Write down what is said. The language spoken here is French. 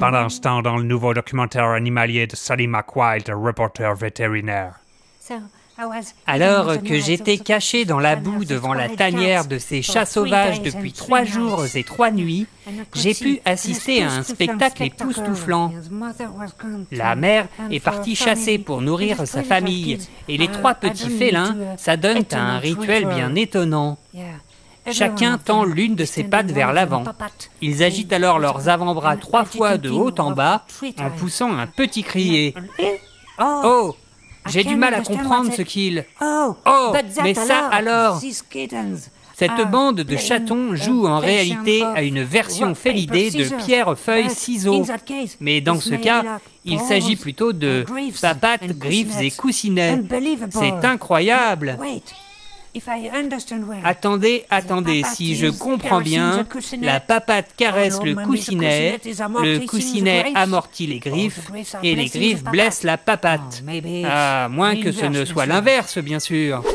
pendant ce temps dans le nouveau documentaire animalier de Sally McWilde, reporter vétérinaire. Alors que j'étais caché dans la boue devant la tanière de ces chats sauvages depuis 3 jours et 3 nuits, j'ai pu assister à un spectacle époustouflant. La mère est partie chasser pour nourrir sa famille, et les 3 petits félins s'adonnent à un rituel bien étonnant. Chacun tend l'une de ses pattes vers l'avant. Ils agitent alors leurs avant-bras 3 fois de haut en bas, en poussant un petit crié. Oh! J'ai du mal à comprendre ce qu'il... Oh, mais ça alors! Cette bande de chatons joue en réalité à une version félidée de pierre-feuille-ciseaux. Mais dans ce cas, il s'agit plutôt de papates, griffes et coussinets. C'est incroyable! Attendez, si je comprends bien, la papate caresse le coussinet amortit les griffes, et les griffes blessent la papate. À moins que ce ne soit l'inverse, bien sûr.